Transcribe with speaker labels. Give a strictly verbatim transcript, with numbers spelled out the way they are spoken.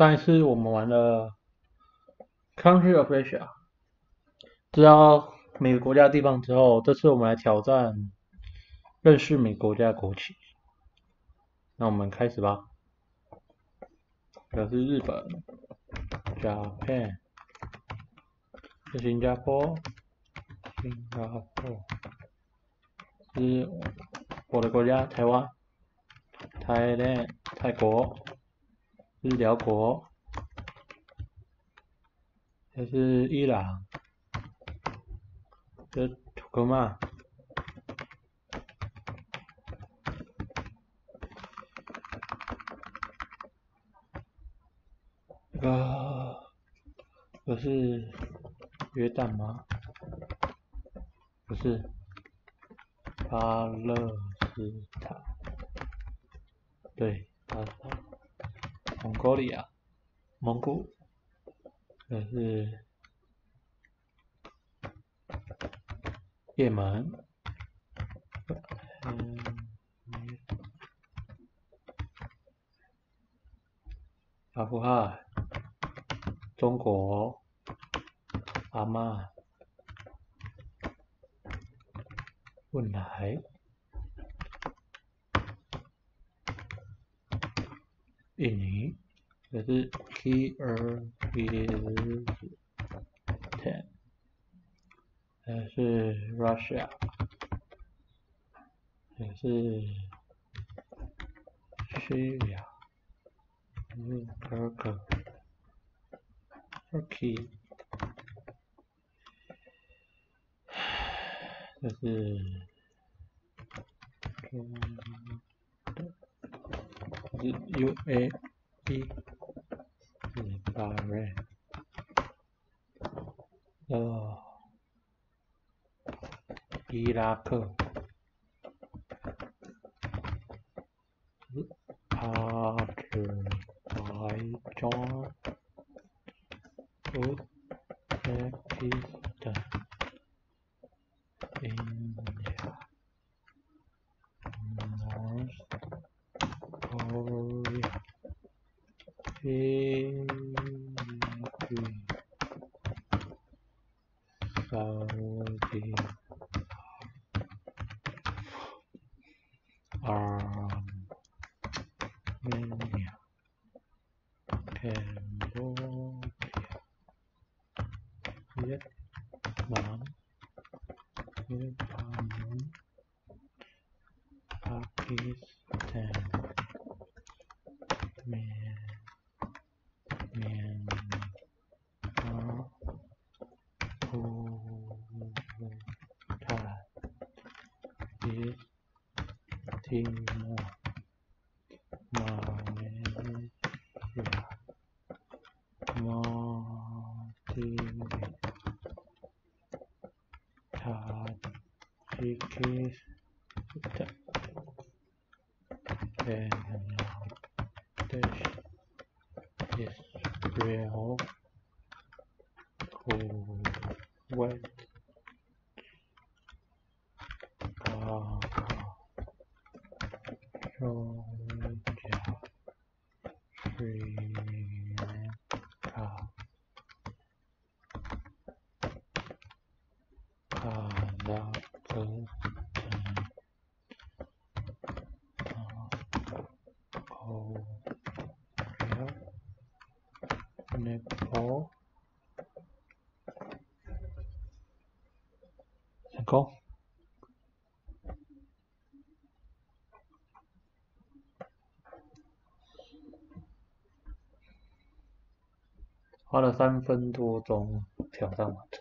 Speaker 1: 上一次我们玩了 Country of Asia，知道每个国家地方之后，这次我们来挑战认识每个国家的国旗。那我们开始吧。这是日本 ，Japan， 是新加坡，新加坡，是我的国家台湾 ，Thailand， 泰国，是辽国，这是伊朗，这是土克曼。这个这是约旦吗？不是，巴勒斯坦，对，巴勒斯坦，蒙古利亚，蒙古，这是也门，嗯，阿富汗，中国，阿曼，汶莱，印尼，这是 Kyrgyzstan，这是 Russia， 这是 Syria， 这是 Turkey， Turkey， 这是中这是 U A E， 这是 Bahrain， 呃，伊拉克，阿兹拜疆，乌兹别克斯坦，印度，North Korea， 菲律宾，沙特阿美尼亚，柬埔寨，越南，越南，巴基斯坦，缅缅甸，不太也听莫马来西亚马蒂尼塔吉克斯坦贝拉德什以色列库位巴中加斯里兰卡卡扎克斯坦欧洲尼泊成功。花了三分多钟挑战完成。